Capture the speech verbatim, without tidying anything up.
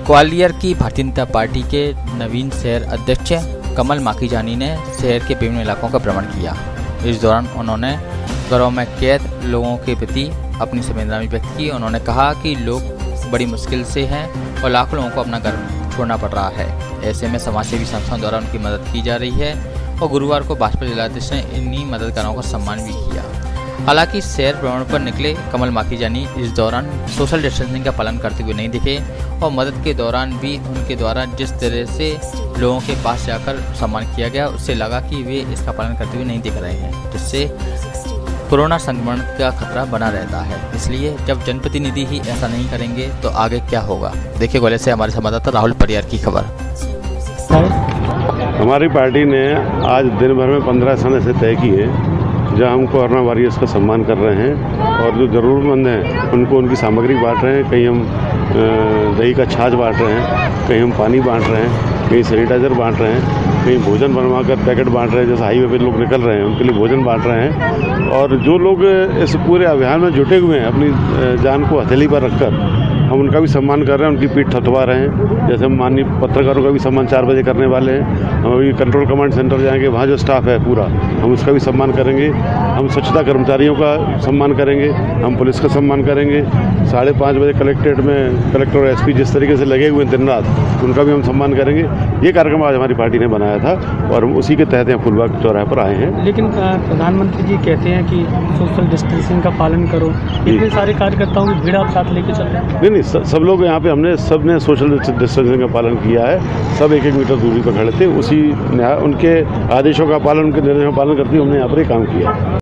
ग्वालियर की भारतीय जनता पार्टी के नवीन शहर अध्यक्ष कमल माखीजानी ने शहर के विभिन्न इलाकों का भ्रमण किया। इस दौरान उन्होंने घरों में कैद लोगों के प्रति अपनी संवेदना भी व्यक्त की। उन्होंने कहा कि लोग बड़ी मुश्किल से हैं और लाखों लोगों को अपना घर छोड़ना पड़ रहा है। ऐसे में समाजसेवी संस्थाओं द्वारा उनकी मदद की जा रही है और गुरुवार को भाजपा जिलाध्यक्ष ने इन्हीं मददगारों का सम्मान भी किया। हालांकि शहर भ्रमण पर निकले कमल माखीजानी इस दौरान सोशल डिस्टेंसिंग का पालन करते हुए नहीं दिखे और मदद के दौरान भी उनके द्वारा जिस तरह से लोगों के पास जाकर सम्मान किया गया उससे लगा कि वे इसका पालन करते हुए नहीं दिख रहे हैं, जिससे कोरोना संक्रमण का खतरा बना रहता है। इसलिए जब जनप्रतिनिधि ही ऐसा नहीं करेंगे तो आगे क्या होगा। देखिए ग्वालियर से हमारे संवाददाता राहुल परियार की खबर। हमारी पार्टी ने आज दिन भर में पंद्रह स्थान ऐसे तय किए जहाँ हम कोरोना वॉरियर्स का सम्मान कर रहे हैं और जो ज़रूरतमंद हैं उनको उनकी सामग्री बांट रहे हैं। कहीं हम दही का छाछ बांट रहे हैं, कहीं हम पानी बांट रहे हैं, कहीं सैनिटाइज़र बांट रहे हैं, कहीं भोजन बनवा कर पैकेट बांट रहे हैं। जैसे हाईवे पे लोग निकल रहे हैं उनके लिए भोजन बांट रहे हैं। और जो लोग इस पूरे अभियान में जुटे हुए हैं अपनी जान को हथेली पर रखकर, हम उनका भी सम्मान कर रहे हैं, उनकी पीठ थपथपा रहे हैं। जैसे हम माननीय पत्रकारों का भी सम्मान चार बजे करने वाले हैं। हम अभी कंट्रोल कमांड सेंटर जाएंगे, वहाँ जो स्टाफ है पूरा हम उसका भी सम्मान करेंगे। हम स्वच्छता कर्मचारियों का सम्मान करेंगे, हम पुलिस का सम्मान करेंगे। साढ़े पाँच बजे कलेक्ट्रेट में कलेक्टर और एसपी जिस तरीके से लगे हुए हैं दिन रात, उनका भी हम सम्मान करेंगे। ये कार्यक्रम आज हमारी पार्टी ने बनाया था और हम उसी के तहत यहाँ फुलबाग चौराहे पर आए हैं। लेकिन प्रधानमंत्री जी कहते हैं कि सोशल डिस्टेंसिंग का पालन करो, इतने सारे कार्यकर्ताओं की भीड़ आप साथ लेके चल रहे हैं। नहीं नहीं, सब लोग यहाँ पे हमने सब ने सोशल डिस्टेंसिंग का पालन किया है। सब एक एक मीटर दूरी पर खड़े थे। उसी उनके आदेशों का पालन, उनके निर्देशों का पालन करते हुए हमने यहाँ पर काम किया।